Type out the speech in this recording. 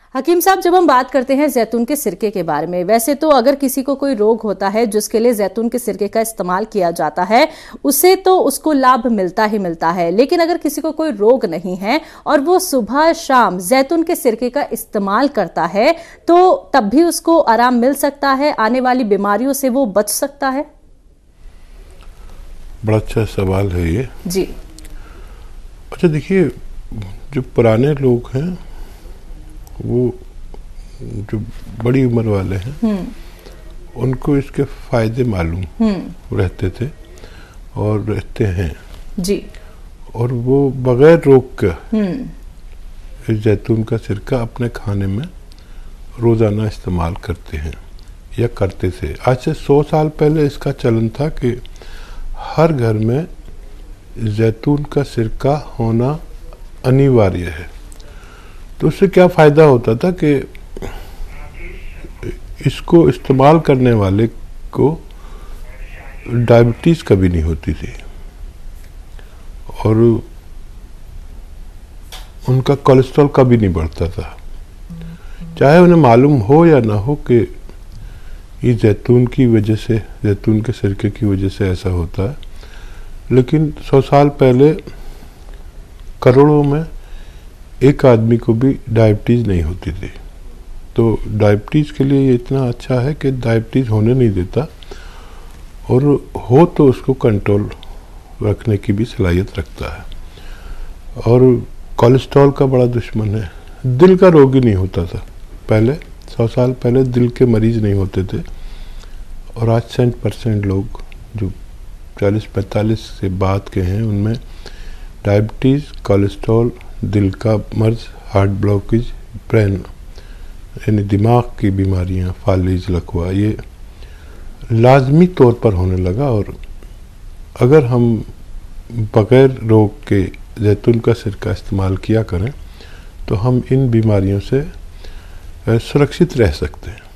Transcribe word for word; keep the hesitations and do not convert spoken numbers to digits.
हकीम साहब, जब हम बात करते हैं जैतून के सिरके के बारे में, वैसे तो अगर किसी को कोई रोग होता है जिसके लिए जैतून के सिरके का इस्तेमाल किया जाता है, उसे तो उसको लाभ मिलता ही मिलता है। लेकिन अगर किसी को कोई रोग नहीं है और वो सुबह शाम जैतून के सिरके का इस्तेमाल करता है, तो तब भी उसको आराम मिल सकता है, आने वाली बीमारियों से वो बच सकता है? बड़ा अच्छा सवाल है ये जी। अच्छा, देखिए, जो पुराने लोग हैं, वो जो बड़ी उम्र वाले हैं, उनको इसके फायदे मालूम रहते थे और रहते हैं जी। और वो बगैर रोग के जैतून का सिरका अपने खाने में रोजाना इस्तेमाल करते हैं या करते थे। आज से सौ साल पहले इसका चलन था कि हर घर में जैतून का सिरका होना अनिवार्य है। तो उससे क्या फ़ायदा होता था कि इसको इस्तेमाल करने वाले को डायबिटीज़ कभी नहीं होती थी और उनका कोलेस्ट्रॉल कभी नहीं बढ़ता था, चाहे उन्हें मालूम हो या ना हो कि ये जैतून की वजह से, जैतून के सिरके की वजह से ऐसा होता है। लेकिन सौ साल पहले करोड़ों में एक आदमी को भी डायबिटीज़ नहीं होती थी। तो डायबिटीज़ के लिए ये इतना अच्छा है कि डायबिटीज़ होने नहीं देता और हो तो उसको कंट्रोल रखने की भी सलाहियत रखता है। और कोलेस्ट्रॉल का बड़ा दुश्मन है। दिल का रोग ही नहीं होता था पहले, सौ साल पहले दिल के मरीज नहीं होते थे और आज सेंट परसेंट लोग जो चालीस पैंतालीस से बाद के हैं, उनमें डायबिटीज़, कोलेस्ट्रॉल, दिल का मर्ज, हार्ट ब्लॉकेज, ब्रेन यानी दिमाग की बीमारियां, फालिज, लकवा, ये लाजमी तौर पर होने लगा। और अगर हम बगैर रोग के जैतून का सिरका इस्तेमाल किया करें तो हम इन बीमारियों से सुरक्षित रह सकते हैं।